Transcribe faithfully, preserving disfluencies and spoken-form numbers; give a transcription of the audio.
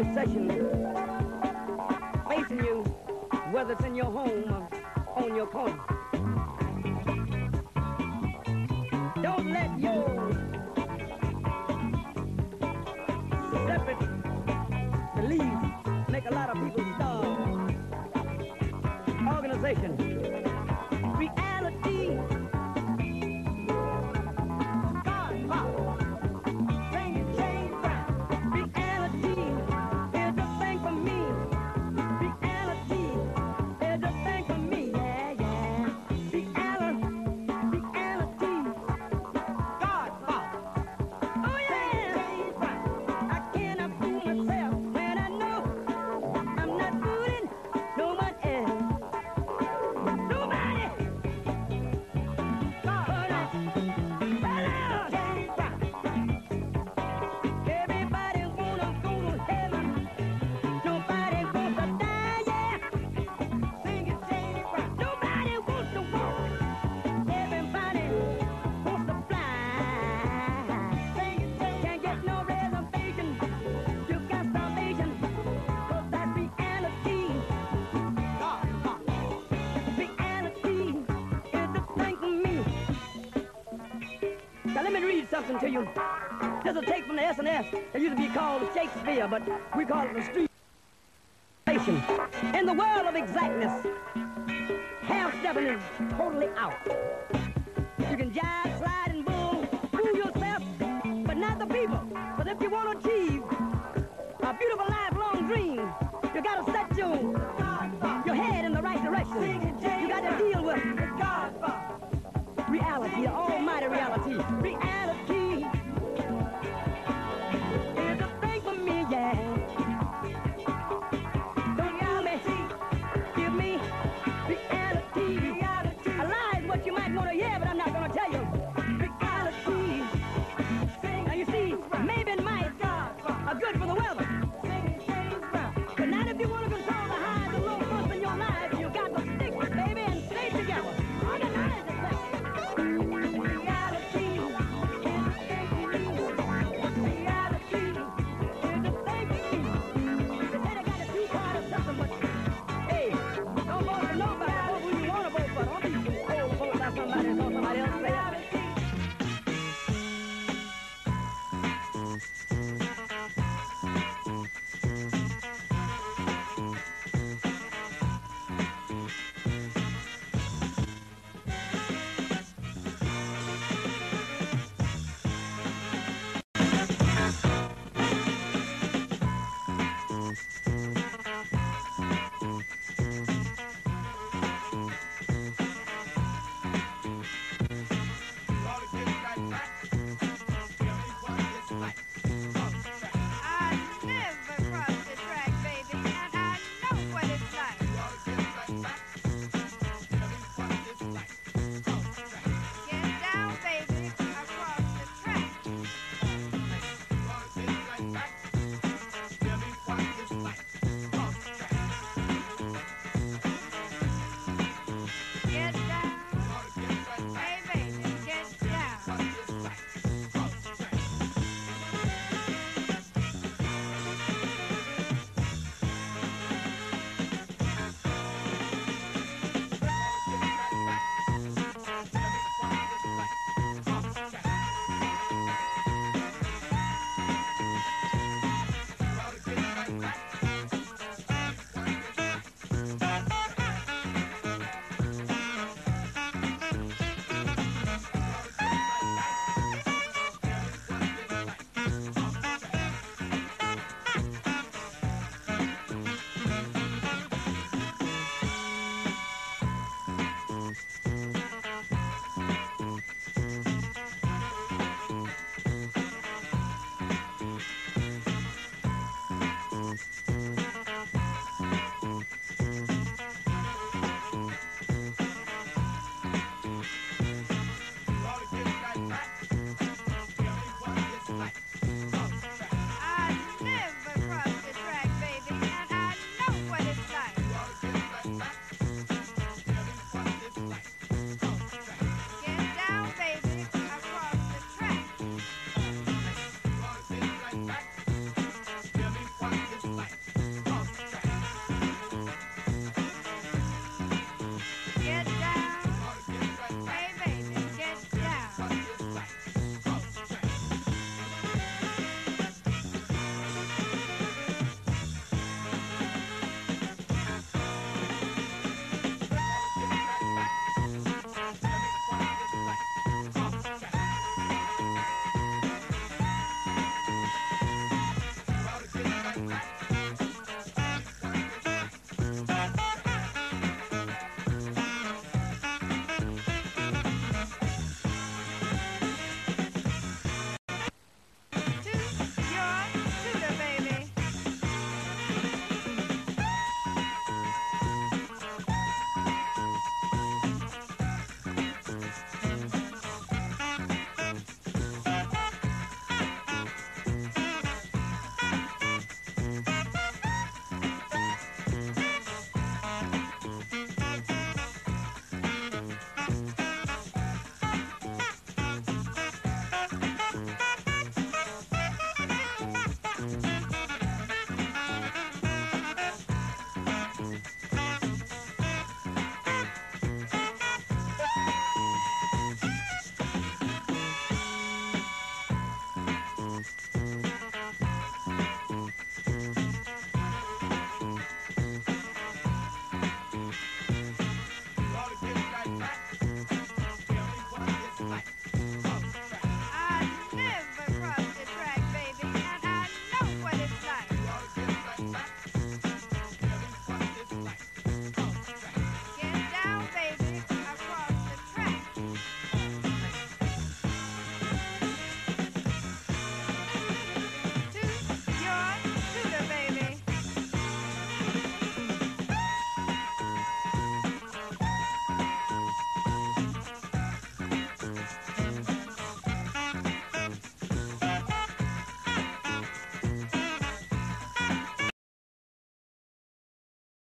recession facing you, whether it's in your home or on your corner. Don't let your separate beliefs make a lot of people starve. Organization, reality. Something to you. This is a take from the S and S. It used to be called Shakespeare, but we call it the street. In the world of exactness, half-stepping is totally out. You can jive, slide, and bull, fool yourself, but not the people. But if you want to achieve a beautiful lifelong dream, you got to set your, your head in the right direction. You got to deal with reality, the almighty reality. Reality is a thing for me, yeah. Don't give me, give me reality. reality. A lie is what you might want to hear, but I'm not going to tell you. Reality. Now you see, maybe and might are good for the weather. But not if you want to control the highs and lows first in your life. You got to stick, baby, and stay together. Organize yourself.